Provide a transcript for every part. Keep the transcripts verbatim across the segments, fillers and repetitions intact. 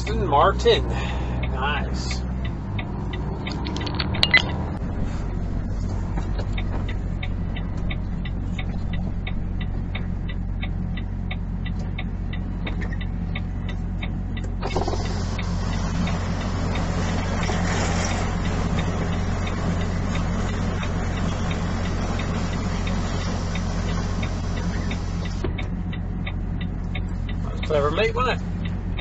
Aston Martin. Nice. Clever mate, wasn't it?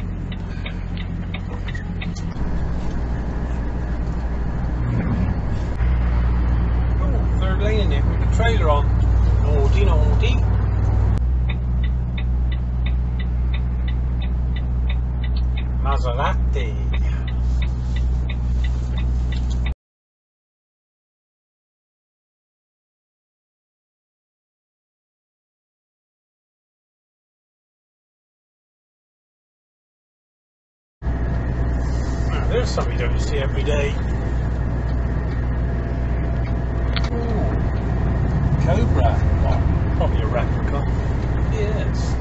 Oh, third lane in it with the trailer on. Naughty, naughty. Maserati. There's something you don't see every day. Ooh, Cobra. Oh, probably a replica. Yes.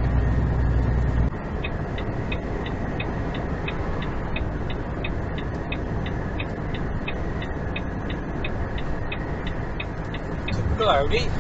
Typical Audi.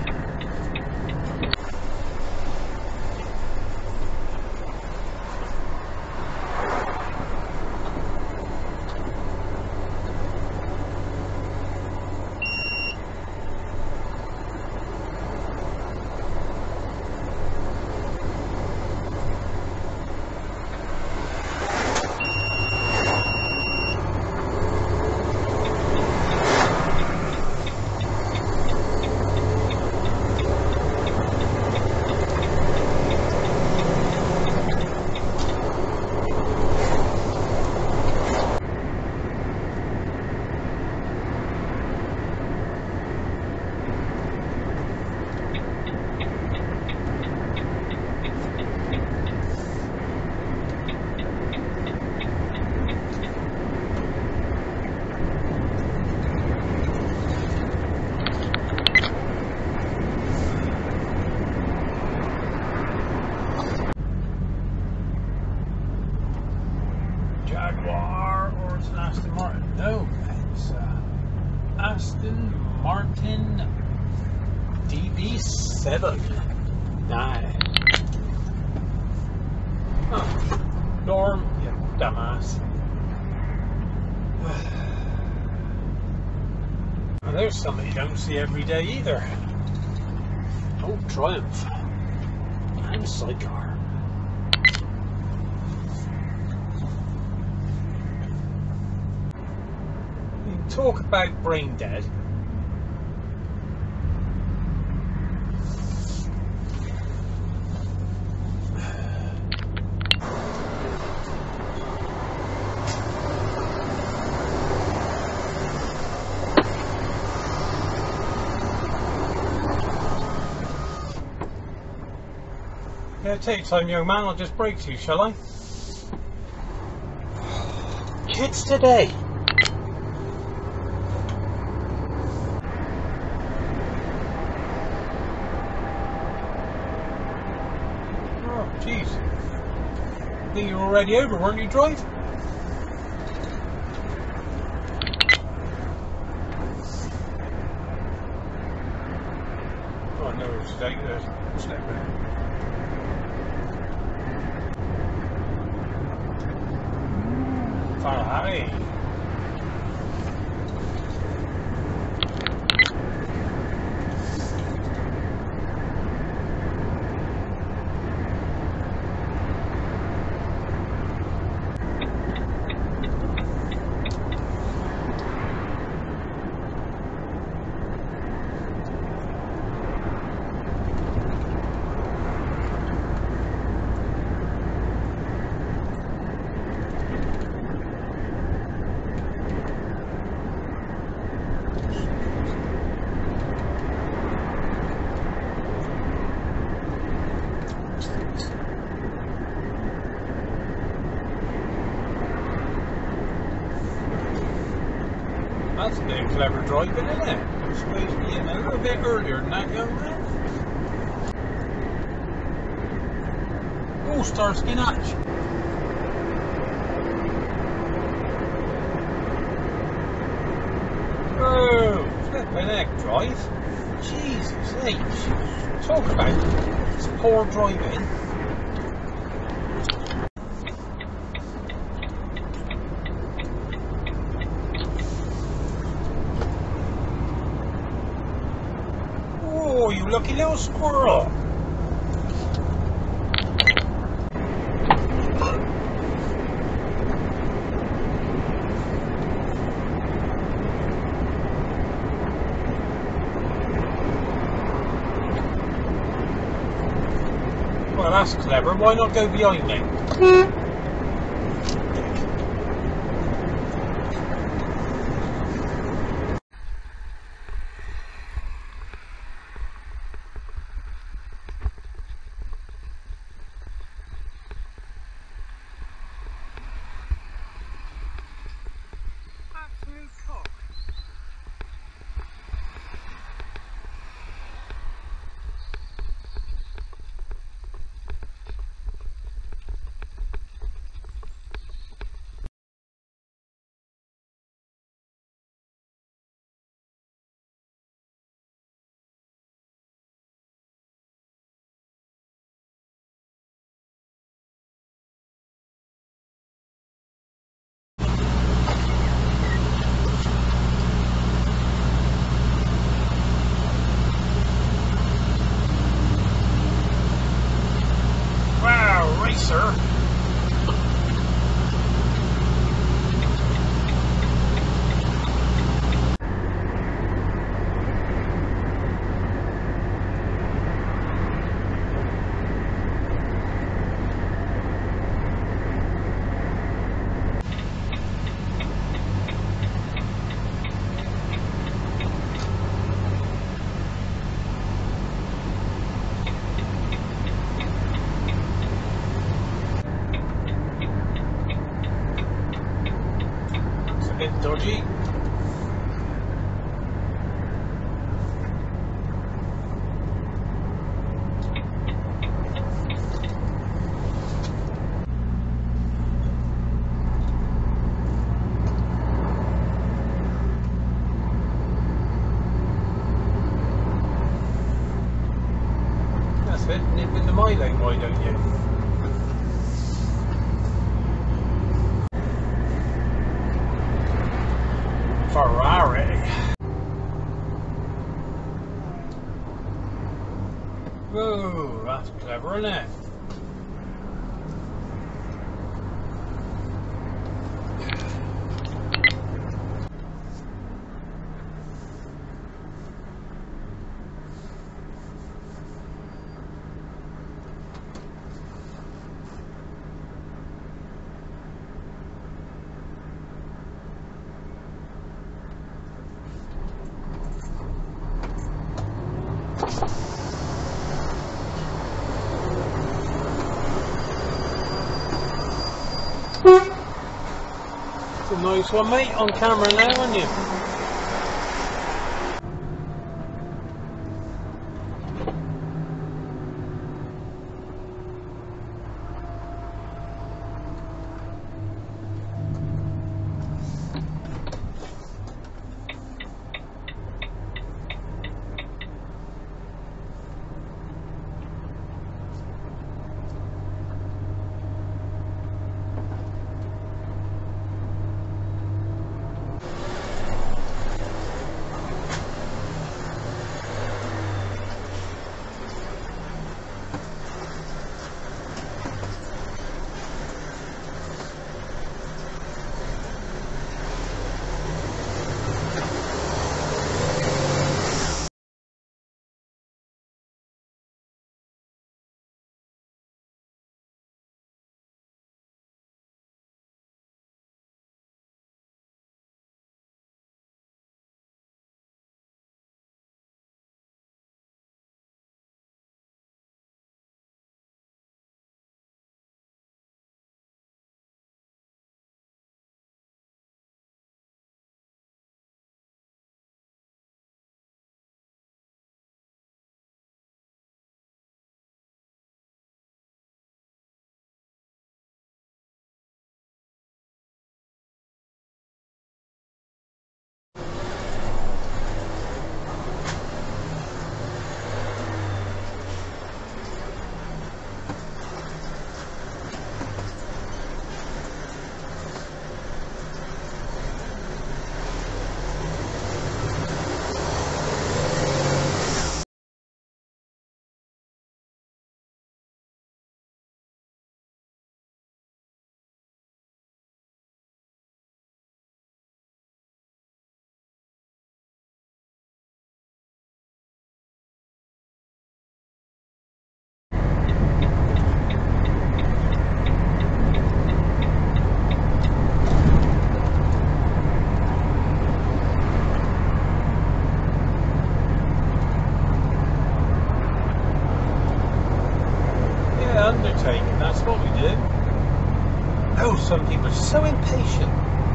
Jaguar, or it's an Aston Martin? No, it's uh, Aston Martin D B seven. Nice. Oh, Norm, yeah, dumbass. Well, there's something you don't see every day either. Oh, Triumph. And sidecar. Talk about brain dead. Yeah, take time, young man. I'll just break you, shall I? Kids today. Jeez. I think you were already over, weren't you, Drive? Oh no, it's like this. Step back. Ferrari. That's a bit clever driving, isn't it? You're supposed to be in a little bit earlier than that, young man. Oh, Starsky Natch. leg drive. Jesus H. Talk about poor driving. Oh, you lucky little squirrel. Well, that's clever. Why not go behind me? Absolute cock. Wow, racer. It's a bit dodgy. That's it. Nip into my lane, why don't you? Ferrari. Whoa, that's clever, isn't it? It's a nice one, mate, on camera now, aren't you? Oh, some people are so impatient.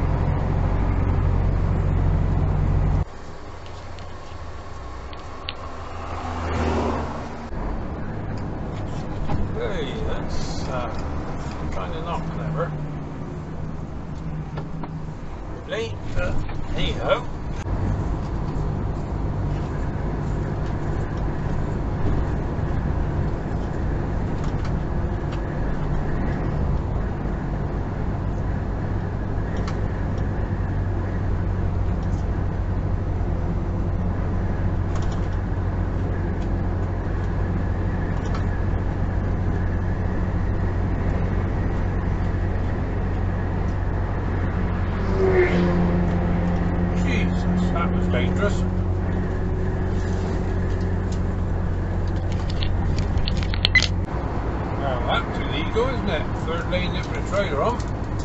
Hey, that's uh, kind of not clever. Late, uh, hey ho. That was dangerous. Now that's illegal, isn't it? Third lane it with a trailer on.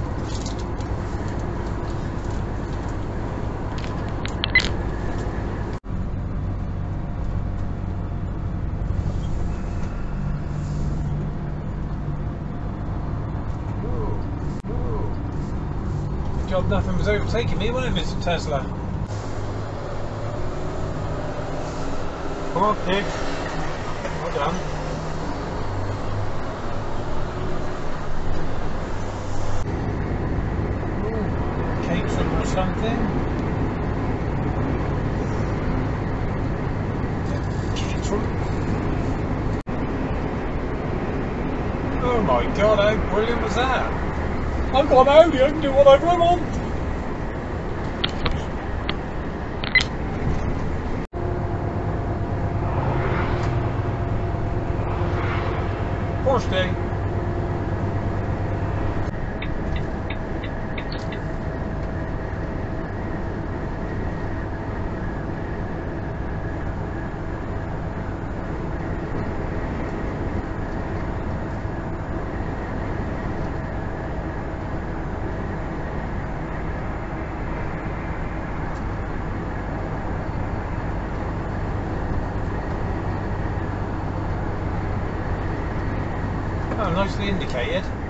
Ooh, ooh. Good job nothing was overtaking me, wasn't it, Mister Tesla? Come on, pig. Well done. Ooh, Caterham or something. Caterham. Oh my god, how brilliant was that? I've got an Audi, I can do whatever I want. Porsche day. Oh, nicely indicated.